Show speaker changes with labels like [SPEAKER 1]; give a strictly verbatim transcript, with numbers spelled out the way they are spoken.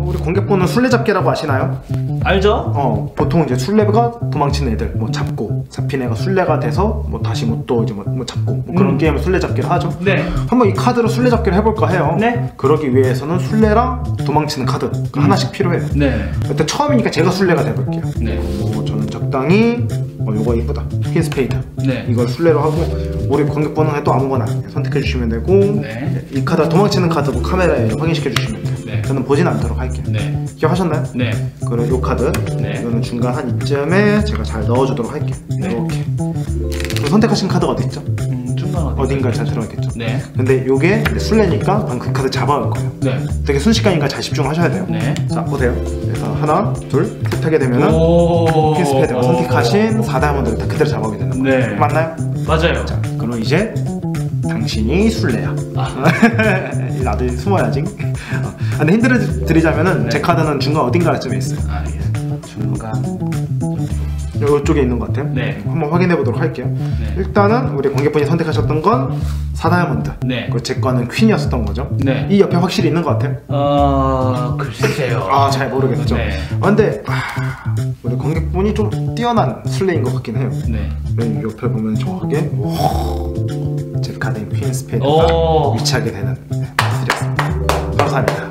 [SPEAKER 1] 우리 관객분은 술래잡기라고 아시나요?
[SPEAKER 2] 알죠?
[SPEAKER 1] 어, 보통 이제 술래가 도망치는 애들 뭐 잡고, 잡힌 애가 술래가 돼서 뭐 다시 뭐 또 이제 뭐, 뭐 잡고 뭐 그런
[SPEAKER 2] 음.
[SPEAKER 1] 게임을 술래잡기를 하죠.
[SPEAKER 2] 네.
[SPEAKER 1] 한번 이 카드로 술래잡기를 해볼까 해요.
[SPEAKER 2] 네.
[SPEAKER 1] 그러기 위해서는 술래랑 도망치는 카드 음. 하나씩 필요해요.
[SPEAKER 2] 네.
[SPEAKER 1] 일단 처음이니까 제가 술래가 돼볼게요.
[SPEAKER 2] 네.
[SPEAKER 1] 어, 저는 적당히 어, 요거 이쁘다. 퀸 스페이드.
[SPEAKER 2] 네.
[SPEAKER 1] 이걸 술래로 하고, 우리 관객분은 또 아무거나 선택해 주시면 되고,
[SPEAKER 2] 네.
[SPEAKER 1] 이 카드 도망치는 카드 뭐 카메라에 확인시켜 주시면 돼요.
[SPEAKER 2] 네.
[SPEAKER 1] 저는 보진 않도록 할게요.
[SPEAKER 2] 네.
[SPEAKER 1] 기억하셨나요?
[SPEAKER 2] 네.
[SPEAKER 1] 그리고 요 카드,
[SPEAKER 2] 네.
[SPEAKER 1] 이거는 중간 한 이쯤에 제가 잘 넣어주도록 할게요.
[SPEAKER 2] 네.
[SPEAKER 1] 이렇게. 그럼 선택하신 카드가 어디 있죠?
[SPEAKER 2] 음, 중간 어디?
[SPEAKER 1] 어딘가에 잘 들어있겠죠?
[SPEAKER 2] 네.
[SPEAKER 1] 근데 요게 술래니까 방금 그 카드 잡아올 거예요.
[SPEAKER 2] 네.
[SPEAKER 1] 되게 순식간이니까 잘 집중하셔야 돼요.
[SPEAKER 2] 네.
[SPEAKER 1] 자, 보세요. 그래서 하나, 둘, 셋 하게 되면은
[SPEAKER 2] 오.
[SPEAKER 1] 퀸 스페이드가 선택하신 사 다이아몬드를 다 그대로 잡아오게 되는 거예요.
[SPEAKER 2] 네.
[SPEAKER 1] 맞나요?
[SPEAKER 2] 맞아요.
[SPEAKER 1] 자, 그럼 이제 당신이 술래야.
[SPEAKER 2] 아.
[SPEAKER 1] 나도 숨어야지. 어. 근데 힌트를 드리자면은
[SPEAKER 2] 네.
[SPEAKER 1] 제 카드는 중간 어딘가쯤에 있어요.
[SPEAKER 2] 아, 알겠습니다. 중간.
[SPEAKER 1] 이쪽에 있는 것 같아요.
[SPEAKER 2] 네.
[SPEAKER 1] 한번 확인해 보도록 할게요.
[SPEAKER 2] 네.
[SPEAKER 1] 일단은 우리 관객분이 선택하셨던 건 사 다이아몬드.
[SPEAKER 2] 네.
[SPEAKER 1] 그리고 제 거는 퀸이었었던 거죠.
[SPEAKER 2] 네.
[SPEAKER 1] 이 옆에 확실히 있는 것 같아요.
[SPEAKER 2] 어, 글쎄요.
[SPEAKER 1] 아, 잘 모르겠죠.
[SPEAKER 2] 네.
[SPEAKER 1] 아, 근데 아, 우리 관객분이 좀 뛰어난 술래인 것 같긴 해요.
[SPEAKER 2] 네.
[SPEAKER 1] 맨 옆에 보면 정확하게 제 카드인 퀸 스페이드가
[SPEAKER 2] 오.
[SPEAKER 1] 위치하게 되는, 네, 드렸습니다. 감사합니다.